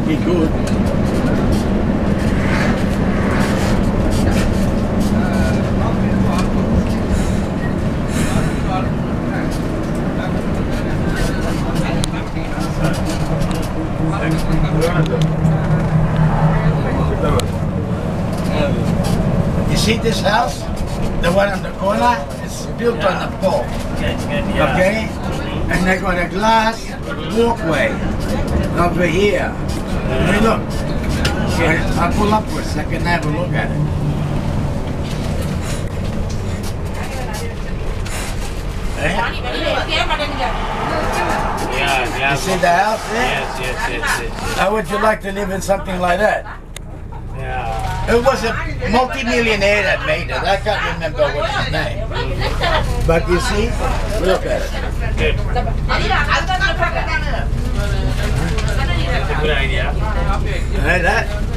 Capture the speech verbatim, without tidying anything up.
be good. You see this house? The one on the corner? It's built yeah. on the pole. Yeah. Okay? And they got a glass walkway over here. Hey, look. Okay, I'll pull up for a second and have a look at it. Yeah, yeah. You see the house there? Yes, yes, yes, yes, yes. How would you like to live in something like that? Yeah. It was a multi-millionaire that made it. I can't remember what's his name. But you see, look at it. Good. That's a good idea. Hey, that.